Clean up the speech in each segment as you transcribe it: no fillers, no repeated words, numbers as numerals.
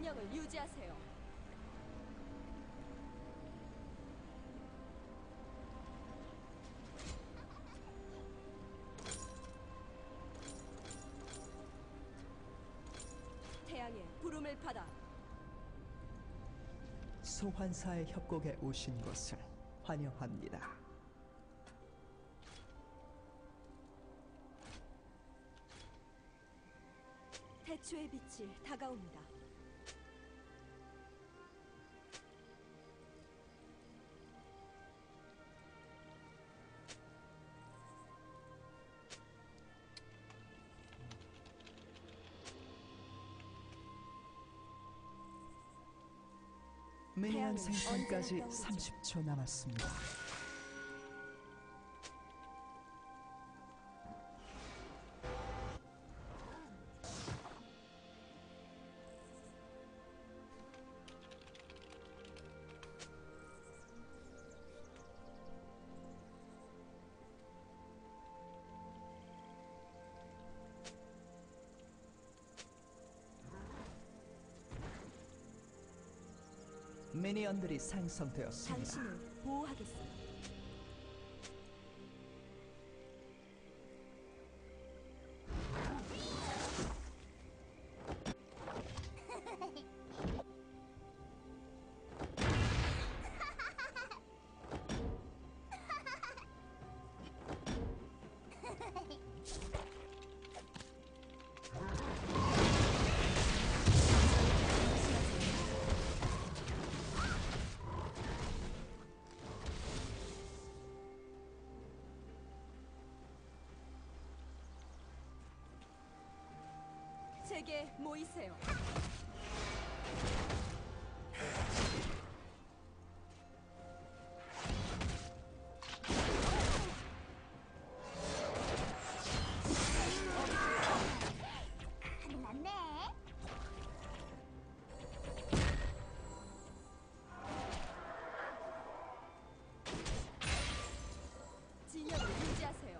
균형을 유지하세요. 태양의 부름을 받아 소환사의 협곡에 오신 것을 환영합니다. 태초의 빛이 다가옵니다. 미니언 태양은 생성까지 언제나 떠오르죠. 30초 남았습니다. 미니언들이 생성되었습니다. 당신을 보호하겠습니다. 제게 모이세요. 맞네. 진영을 유지하세요.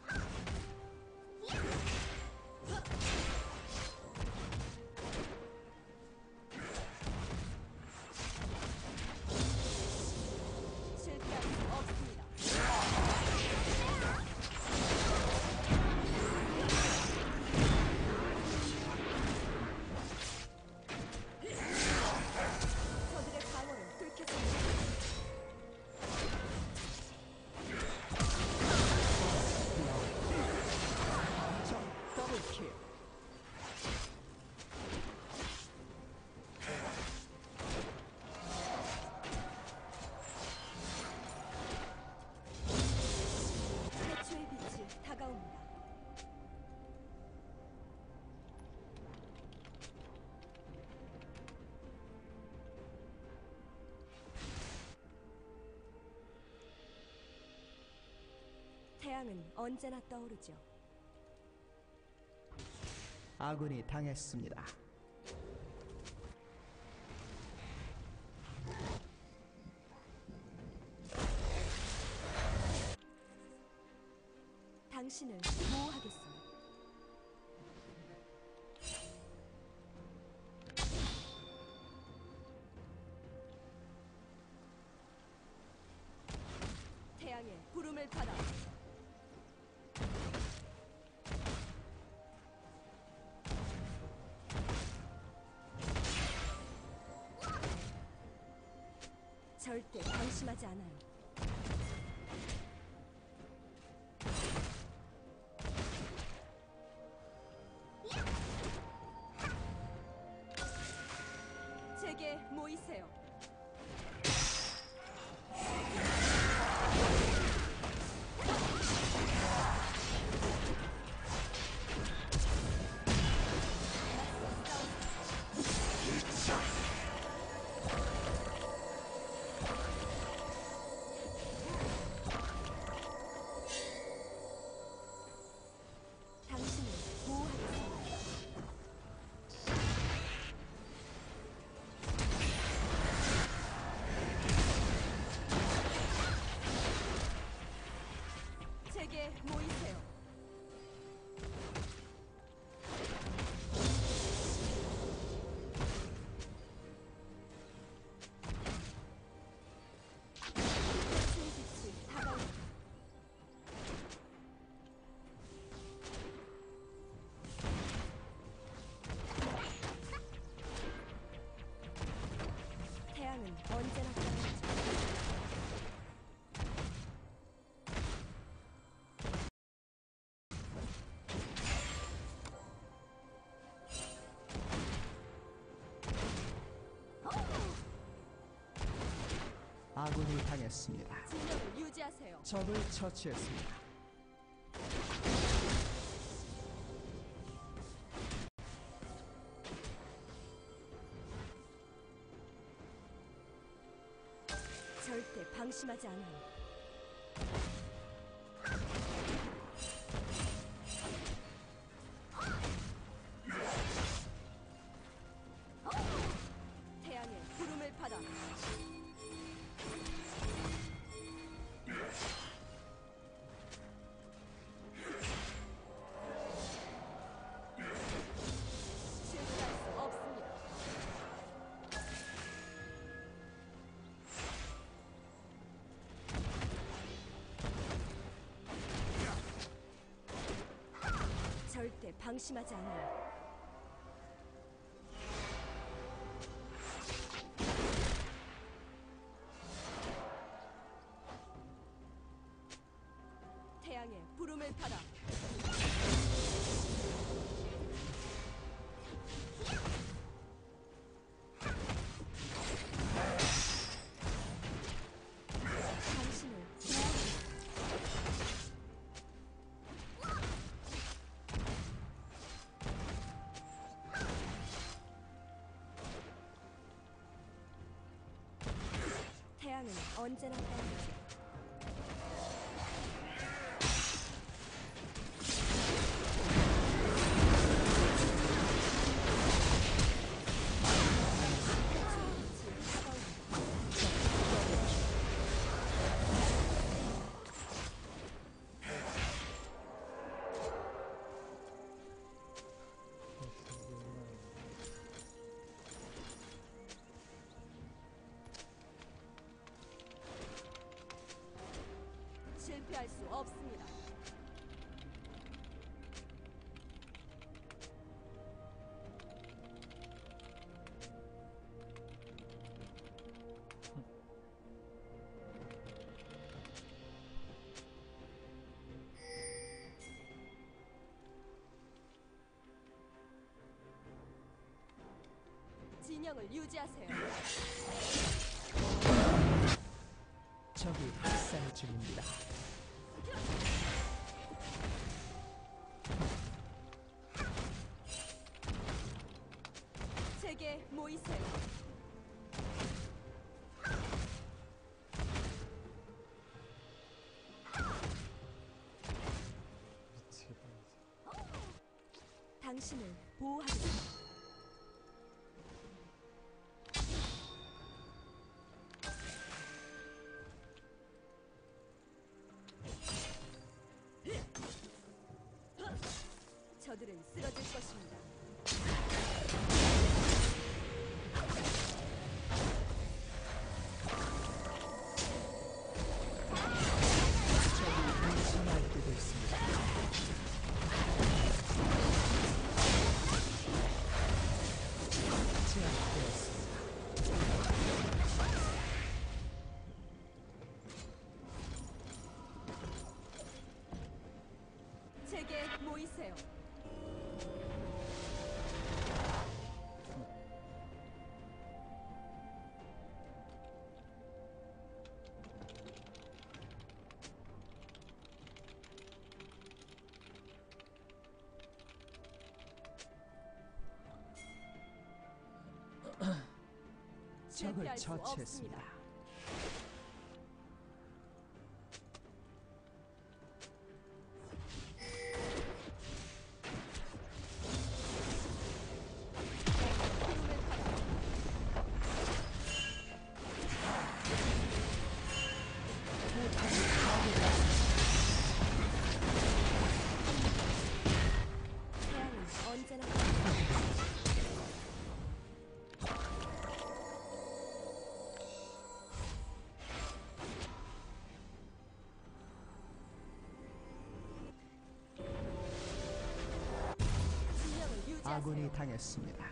실패할 수 없습니다. 저들의 방어를 뚫겠습니다. 적 더블킬. 태초의 빛이 다가옵니다. 태양은 언제나 떠오르죠. 아군이 당했습니다. 당신을 보호하겠습니다. 태양의 부름을 받아 절대 방심하지 않아요. 제게 모이세요. 당했습니다. 진영을 유지하세요. 적을 처치했습니다. 절대 방심하지 않아요. 태양의 구름을 받아 실수할 수 없습니다. 절대 방심하지 않아요. 태양의 부름을 받아 당신을 태양은 언제나 떠오르죠. 실패할 수 없습니다. 진영을 유지하세요. 적이 학살 중입니다. 제게 모이세요. 당신을 보호하겠습니다. 저들은 쓰러질 것입니다. 적이 의심할 때도 있습니다. 제압되었습니다. 제게 모이세요. 적을 실패할 수 처치했습니다. 없습니다. 구름을 받아 태양은 언제나 진영을 유지하세요. 아군이 당했습니다.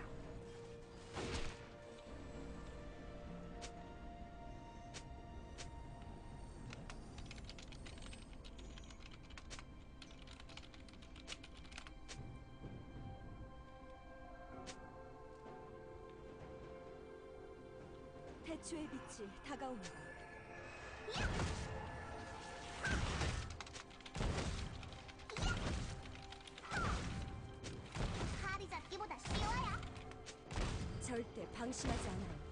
태초의 빛이 다가옵니다. 자리 잡기보다 쉬워요. 절대 방심하지 않아요.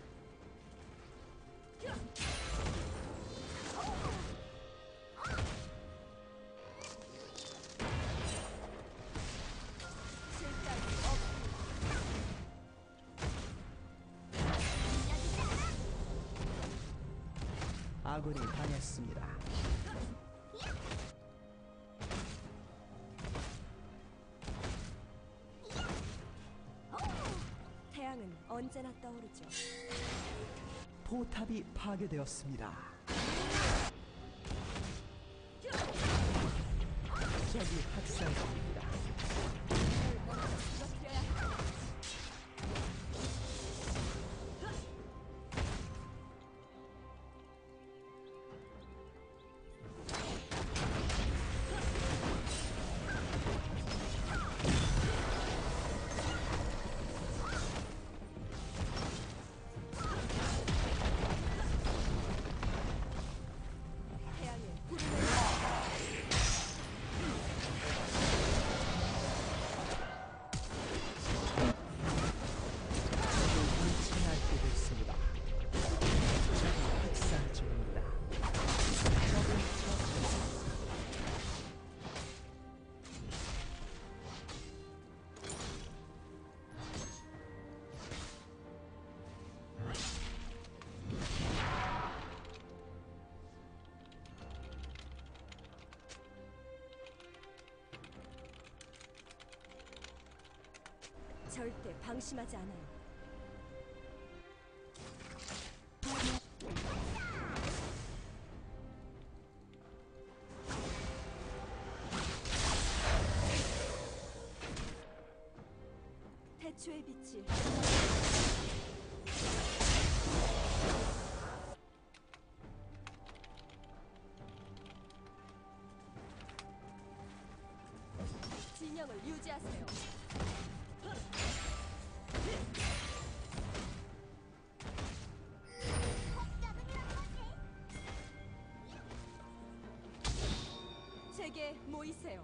실패할 수 없습니다. 밀려주지 않아. 아군이 당했습니다. 태양은 언제나 떠오르죠. 포탑이 파괴되었습니다. 적이 학살 중입니다. 을 먼저 쓰러뜨려야 합니다. 태양의 구름을 물침할 때도 있습니다. 적이 학살 중입니다. 적을 처치했습니다. 절대 방심하지 않아요. 태초의 빛이 진영을 유지하세요. 폭격은이란 거지. 제게 모이세요.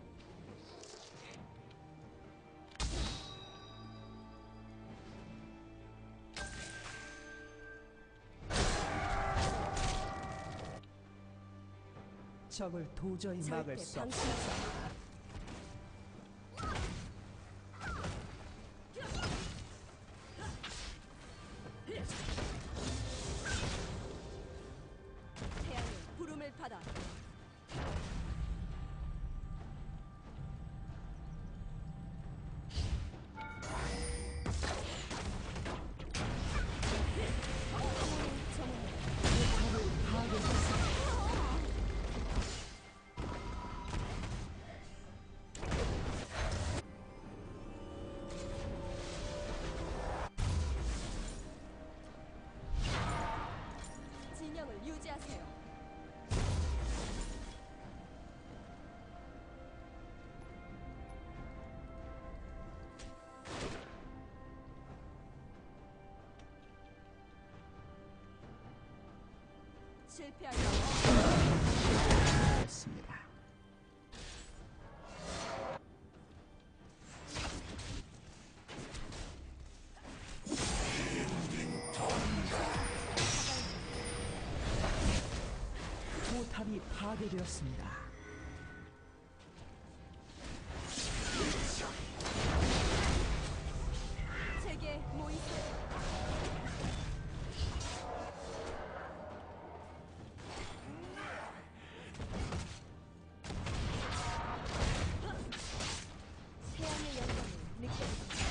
적을 도저히 막을 절대 수 방심하지 없습니다. 않아요. 태양의 부름을 받아 포탑을 파괴했습니다. 진영을 유지하세요. 실패할 수 없습니다. 했습니다. 포탑이 파괴되었습니다. 제게 모이세요. 태양의 영광을 느껴보세요.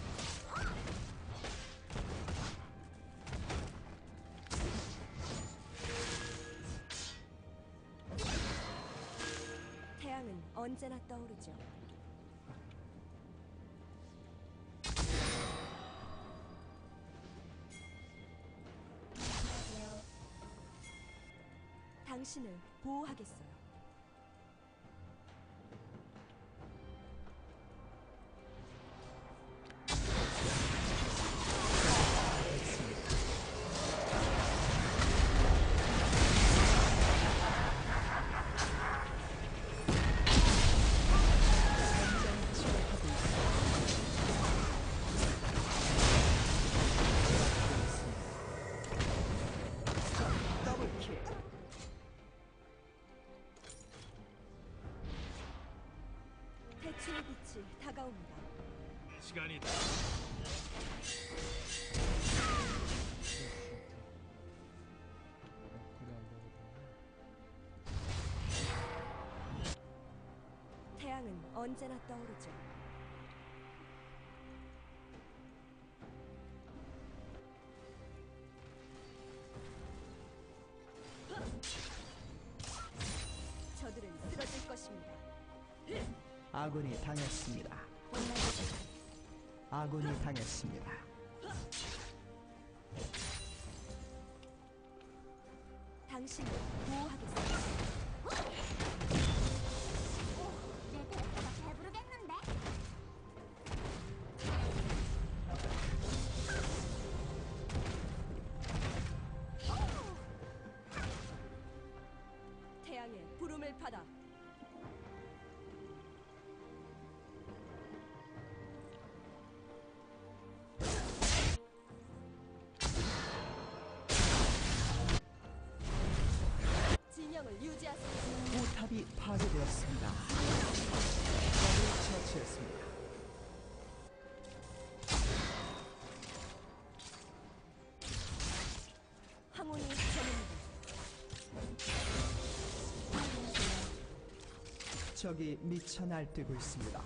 태양은 언제나 떠오르죠. 당신을 보호하겠어요. 대추의 빛이 다가옵니다. 시간이다. 태양은 언제나 떠오르죠. 저들은 쓰러질 것입니다. 아군이 당했습니다. 아군이 당했습니다. 당신을 보호하겠습니다. 내 캐릭터가 배부르겠는데? 태양의 부름을 받아 진영을 유지하세요. 포탑이 파괴되었습니다. 적을 처치했습니다. 항온이 저입니다. 적이 미쳐 날뛰고 있습니다.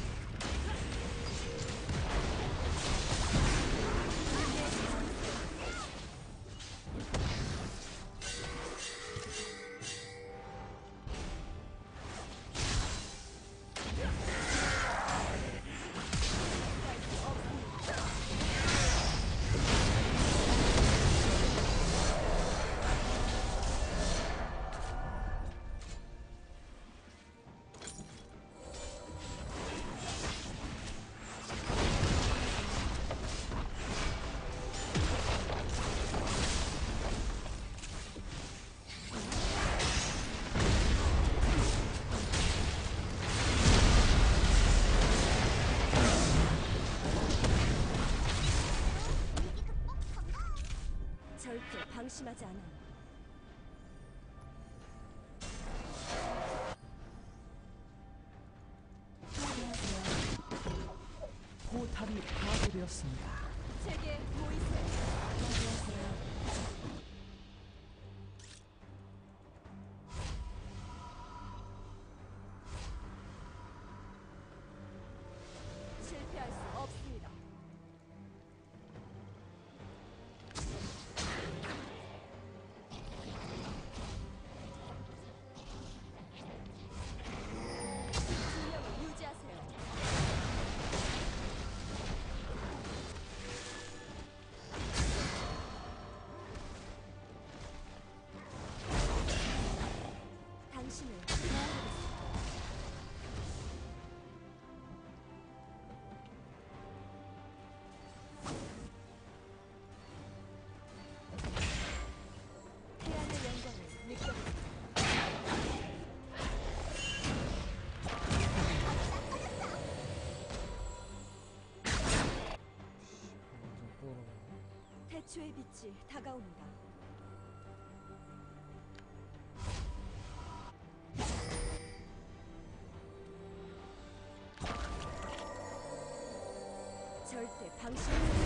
절대 방심하지 않아요. 포탑이 파괴되었습니다. 제게 모이세요. 실패할 수 없습니다. 진영을 유지하세요. 당신을 보호하겠습니다. 태양의 영광을 느껴보세요. 태초의 빛이 다가옵니다. 절대 방심하지